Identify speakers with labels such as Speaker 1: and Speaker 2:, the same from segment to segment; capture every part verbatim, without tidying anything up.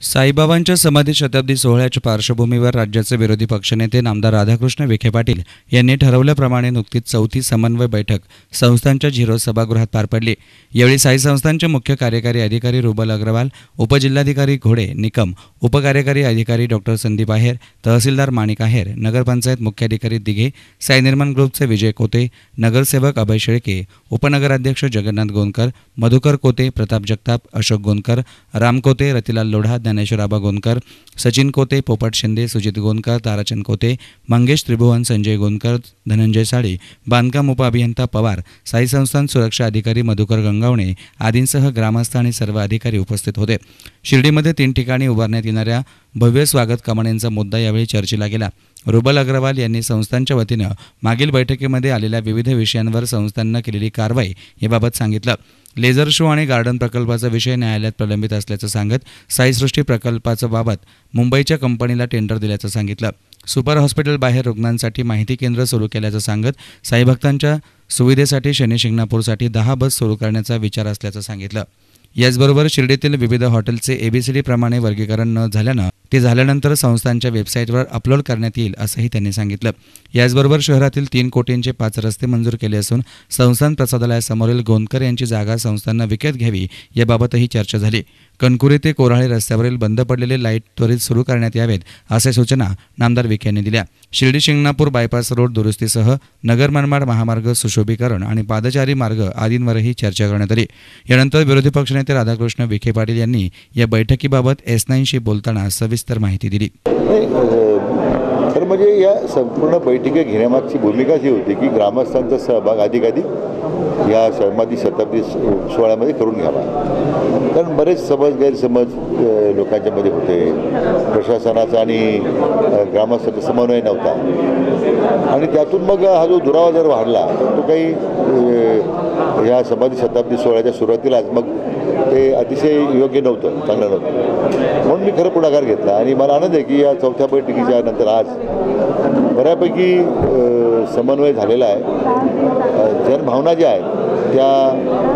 Speaker 1: साईबाबांच्या समाधी शताब्दी सोहळ्याच्या पार्श्वभूमीवर राज्याचे विरोधी पक्षनेते नामदार राधाकृष्ण विखे पाटील यांनी ठरवल्याप्रमाणे नुकतीच चौथी समन्वय बैठक संस्थांच्या झिरो सभागृहात पार पडली। यावेळी साई संस्थांचे मुख्य कार्यकारी अधिकारी रुबल अग्रवाल, उपजिल्हाधिकारी घोडे निकम, उपकार्यकारी अधिकारी डॉक्टर संदीप आहेर, तहसीलदार माणिक आहेर, नगरपंचायत मुख्याधिकारी दिघे, साई निर्माण ग्रुपचे विजय कोते, नगरसेवक अभय शेळके, उपनगराध्यक्ष जगन्नाथ गोंदकर, मधुकर कोते, प्रताप जगताप, अशोक गोंदकर, राम कोते, रतिलाल लोढा, ज्ञानेश्वर आबा गोंदकर, सचिन कोते, पोपट शिंदे, सुजित गोंदकर, ताराचंद कोते, मंगेश त्रिभुवन, संजय गोंदकर, धनंजय साळी, बांधकाम उपअभियंता पवार, साई संस्थान सुरक्षा अधिकारी मधुकर गंगावणे आदींसह ग्रामस्थ आणि सर्व अधिकारी उपस्थित होते। शिर्डीमध्ये तीन ठिकाणी उभारण्यात येणाऱ्या भव्य स्वागत कमानींचा मुद्दा यावेळी चर्चेला गेला। रुबल अग्रवाल यांनी संस्थांच्या वतीनं मागील बैठकीमध्ये आलेल्या विविध विषयांवर संस्थांना केलेली कारवाई याबाबत सांगितलं। लेझर शो आणि गार्डन प्रकल्पाचा विषय न्यायालयात प्रलंबित असल्याचं सांगत साईसृष्टी प्रकल्पाच्या बाबत मुंबईच्या कंपनीला टेंडर दिल्याचं सांगितलं। सुपर हॉस्पिटल बाहेर रुग्णांसाठी माहिती केंद्र सुरू केल्याचं सांगत साई भक्तांच्या सुविधेसाठी शनी शिंगणापूरसाठी दहा बस सुरू करण्याचा विचार असल्याचं सांगितलं। याचबरोबर शिर्डीतील विविध हॉटेलचे एबीसीडी प्रमाणे वर्गीकरण न झाल्यानं ते झाल्यानंतर संस्थांच्या वेबसाईटवर अपलोड करण्यात येईल असंही त्यांनी सांगितलं। याचबरोबर शहरातील तीन कोटींचे पाच रस्ते मंजूर केले असून संस्थान प्रसादालयासमोरील गोंदकर यांची जागा संस्थांना विकत घ्यावी याबाबतही चर्चा झाली। कणकुरी ते कोराळे रस्त्यावरील बंद पडलेले लाईट त्वरित सुरू करण्यात यावेत अशा सूचना नामदार विखे यांनी दिल्या। शिर्डी शिंगणापूर बायपास रोड दुरुस्तीसह नगर मनमाड महामार्ग सुशोभीकरण आणि पादचारी मार्ग आदींवरही चर्चा करण्यात आली। यानंतर विरोधी पक्षनेते राधाकृष्ण विखे पाटील यांनी या बैठकीबाबत एस नाईनशी बोलताना सविस्तर माहिती दिली।
Speaker 2: तर म्हणजे या संपूर्ण बैठकी घेण्यामागची भूमिका ही होती की ग्रामस्थांचा सहभाग अधिकाधिक या समाधी शताब्दी सोहळ्यामध्ये करून घ्यावा। कारण बरेच समज गैरसमज लोकांच्यामध्ये होते, प्रशासनाचा आणि ग्रामस्थांचा समन्वय नव्हता आणि त्यातून मग हा जो दुरावा जर वाढला तो काही या समाधी शताब्दी सोहळ्याच्या सुरुवातीलाच मग ते अतिशय योग्य नव्हतं, चांगलं नव्हतं। म्हणून मी खरं पुढाकार घेतला आणि मला आनंद आहे की या चौथ्या बैठकीच्या नंतर आज बऱ्यापैकी समन्वय झालेला आहे। जनभावना ज्या आहेत त्या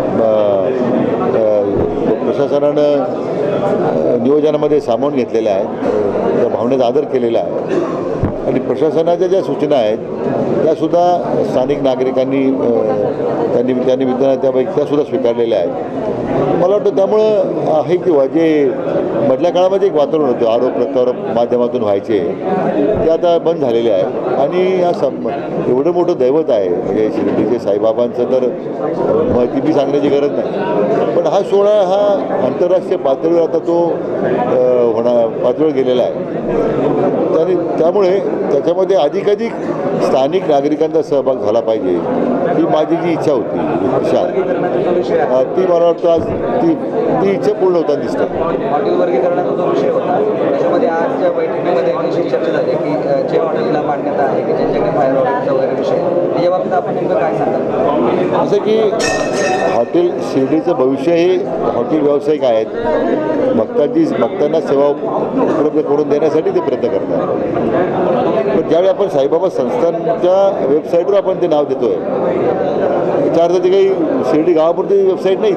Speaker 2: प्रशासनानं नियोजनामध्ये सामावून घेतलेल्या आहेत, त्या भावनेचा आदर केलेला आहे आणि प्रशासनाच्या ज्या सूचना आहेत त्यासुद्धा स्थानिक नागरिकांनी त्यांनी त्यानिमित्तानं त्यापैकी त्यासुद्धा स्वीकारलेल्या आहेत। मला वाटतं त्यामुळं आहे किंवा जे मधल्या काळामध्ये एक वातावरण होतं आरोप प्रत्यारोप माध्यमातून व्हायचे ते आता बंद झालेले आहे आणि या सम एवढं मोठं दैवत आहे म्हणजे शिर्डीचे साईबाबांचं तर माहिती बी सांगण्याची गरज नाही, पण हा सोहळा हा आंतरराष्ट्रीय पातळीवर आता तो होणार पातळीवर गेलेला आहे आणि त्यामुळे त्याच्यामध्ये अधिकाधिक स्थानिक नागरिकांचा सहभाग झाला पाहिजे ही माझी जी इच्छा होती इच्छा ती मला वाटतं आज ती ती इच्छा पूर्ण होताना दिसतं।
Speaker 3: हॉटेल वर्गीकरणाचा जो विषय होता त्याच्यामध्ये आजच्या बैठकीमध्ये विशेष चर्चा झाली की जे हॉटेलला मान्यता आहे की ज्यांच्याकडे फायर ऑडिटचा वगैरे विषय त्याच्या बाबतीत आपण नेमकं काय सांगाल?
Speaker 2: जसं की हॉटेल शिर्डीचं भविष्य हे हॉटेल व्यावसायिक आहेत, भक्तांची भक्तांना सेवा उपलब्ध करून देण्यासाठी ते प्रयत्न करतात। पण ज्यावेळी आपण साईबाबा संस्थांच्या वेबसाईटवर आपण ते नाव देतोय त्याचा अर्थ ते काही शिर्डी गावापुरती वेबसाईट नाही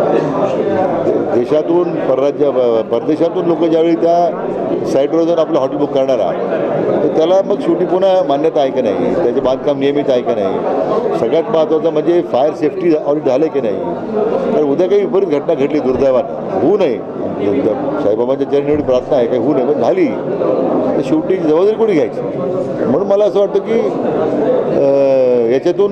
Speaker 2: ती, देशातून परराज्य परदेशातून लोक ज्यावेळी त्या साईटवर जाऊन आपलं हॉटेल बुक करणार आहे तर त्याला मग शेवटी पुन्हा मान्यता आहे की नाही, त्याचे बांधकाम नियमित आहे की नाही, सगळ्यात महत्त्वाचं म्हणजे फायर सेफ्टी ऑडिट झालं की नाही। तर उद्या काही विपरीत घटना घडली दुर्दैवानं होऊ नये, साईबाबांच्या चरणी एवढी प्रार्थना आहे काही होऊ नये, पण झाली तर शेवटी जबाबदारी कोणी घ्यायची। म्हणून मला असं वाटतं की याच्यातून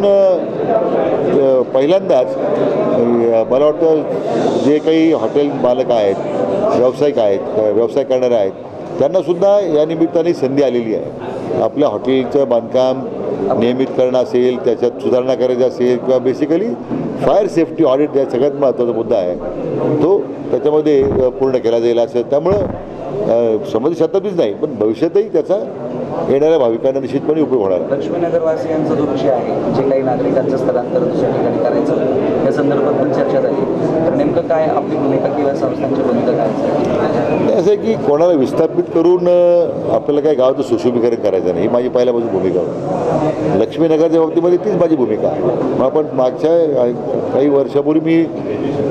Speaker 2: पहिल्यांदाच मला वाटतं जे काही हॉटेल मालक आहेत, व्यावसायिक आहेत, व्यवसाय करणारे आहेत त्यांनासुद्धा या निमित्ताने संधी आलेली आहे। आपल्या हॉटेलचं बांधकाम नियमित करणं असेल, त्याच्यात सुधारणा करायची असेल किंवा बेसिकली फायर सेफ्टी ऑडिट या सगळ्यात महत्त्वाचा मुद्दा आहे तो त्याच्यामध्ये पूर्ण केला जाईल असं। त्यामुळं समाधी शताब्दीच नाही पण भविष्यातही त्याचा येणाऱ्या भाविकांना निश्चितपणे उपयोग होणार।
Speaker 3: लक्ष्मीनगरवासियांचा जो विषय आहे जे काही नागरिकांचं स्थलांतर दुसऱ्या ठिकाणी करायचं या संदर्भात पण चर्चा झाली, तर नेमकं काय आपली भूमिका किंवा संस्थांची भूमिका काय?
Speaker 2: असं आहे की कोणाला विस्थापित करून आपल्याला काही गावाचं सुशोभीकरण करायचं नाही ही माझी पहिल्यापासून भूमिका होती। लक्ष्मीनगरच्या बाबतीमध्ये तीच माझी भूमिका आहे। मग आपण मागच्या काही वर्षापूर्वी मी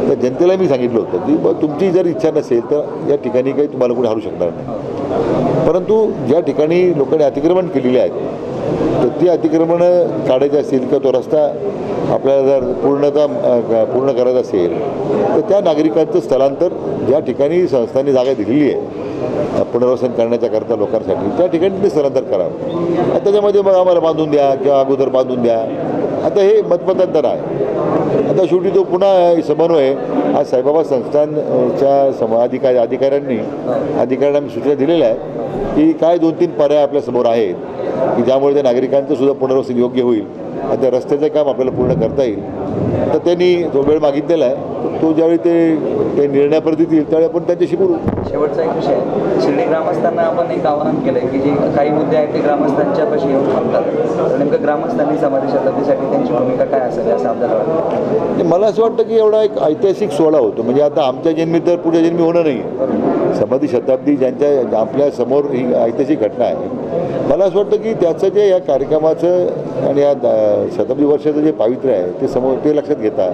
Speaker 2: तर जनतेला मी सांगितलं होतं की ब तुमची जर इच्छा नसेल तर या ठिकाणी काही तुम्हाला कोणी हरवू शकणार नाही. परंतु ज्या ठिकाणी लोकांनी अतिक्रमण केलेले आहेत तर ती अतिक्रमणं काढायची असेल किंवा तो रस्ता आपल्याला जर पूर्णतः पूर्ण करायचा असेल तर त्या नागरिकांचं स्थलांतर ज्या ठिकाणी संस्थांनी जागा दिलेली आहे पुनर्वसन करण्याच्याकरता लोकांसाठी त्या ठिकाणी ते स्थलांतर करावं. आणि त्याच्यामध्ये मग आम्हाला बांधून द्या किंवा अगोदर बांधून द्या. आता हे मतमतांतर आहे. आता शेवटी तो पुन्हा समन्वय आज साईबाबा संस्थांच्या सम अधिकारी अधिकाऱ्यांनी अधिकाऱ्यांना सूचना दिलेल्या आहे की काय दोन तीन पर्याय आपल्यासमोर आहेत की ज्यामुळे त्या नागरिकांचं सुद्धा पुनर्वसन योग्य होईल आणि त्या रस्त्याचं काम आपल्याला पूर्ण करता येईल. तर त्यांनी जो वेळ मागितलेला आहे तो ज्यावेळी ते ते निर्णयापर्यंत येतील त्यावेळी आपण त्यांच्याशी बोलू.
Speaker 3: शेवटचा एक विषय आहे, शिर्डी ग्रामस्थांना आपण एक आवाहन केलं आहे की जे काही मुद्दे आहेत ते ग्रामस्थांच्या पाशी येऊन थांबतात. तर नेमकं ग्रामस्थांनी समाधी शताब्दीसाठी त्यांची भूमिका काय असेल असं आपल्याला वाटतं?
Speaker 2: मला असं वाटतं की एवढा एक ऐतिहासिक सोहळा होतो. म्हणजे आता आमच्या जन्मी तर पुढच्या जन्मी होणं नाही. समाधी शताब्दी ज्यांच्या आपल्या समोर ही ऐतिहासिक घटना आहे. मला असं वाटतं की त्याचं जे या कार्यक्रमाचं आणि या शताब्दी वर्षाचं जे पावित्र्य आहे ते समोर ते लक्षात घेता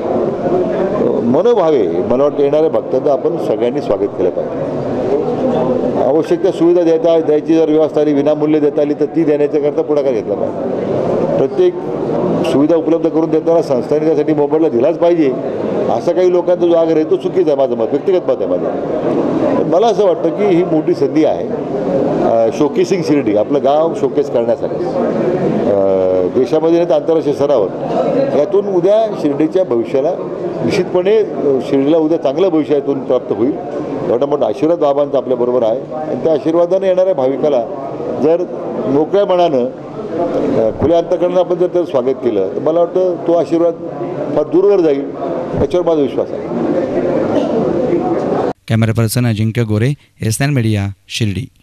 Speaker 2: मनोभावे मला वाटतं येणाऱ्या भक्तांचं आपण सगळ्यांनी स्वागत केलं पाहिजे. आवश्यक त्या सुविधा देता द्यायची जर व्यवस्था आली विनामूल्य देता आली तर ती देण्याच्याकरता पुढाकार घेतला पाहिजे. प्रत्येक सुविधा उपलब्ध करून देताना संस्थांनी त्यासाठी मोबदला दिलाच पाहिजे असं काही लोकांचा जो आग्रह आहे तो चुकीचा आहे. माझं मत व्यक्तिगत मत आहे माझं. पण मला असं वाटतं की ही मोठी संधी आहे शोकेसिंग शिर्डी आपलं गाव शोकेस करण्यासाठी देशामध्ये नाही तर आंतरराष्ट्रीय स्तरावर. यातून उद्या शिर्डीच्या भविष्याला निश्चितपणे शिर्डीला उद्या चांगलं भविष्य यातून प्राप्त होईल. एवढा मोठा आशीर्वाद बाबांचा आपल्याबरोबर आहे आणि त्या आशीर्वादाने येणाऱ्या भाविकाला जर मोकळ्या मनानं खुल्या अंतकरणानं आपण जर त्याचं स्वागत केलं तर मला वाटतं तो आशीर्वाद फार दूरवर जाईल याच्यावर माझा विश्वास आहे.
Speaker 1: Camera person Ajinkya Gore, S nine media, Shirdi.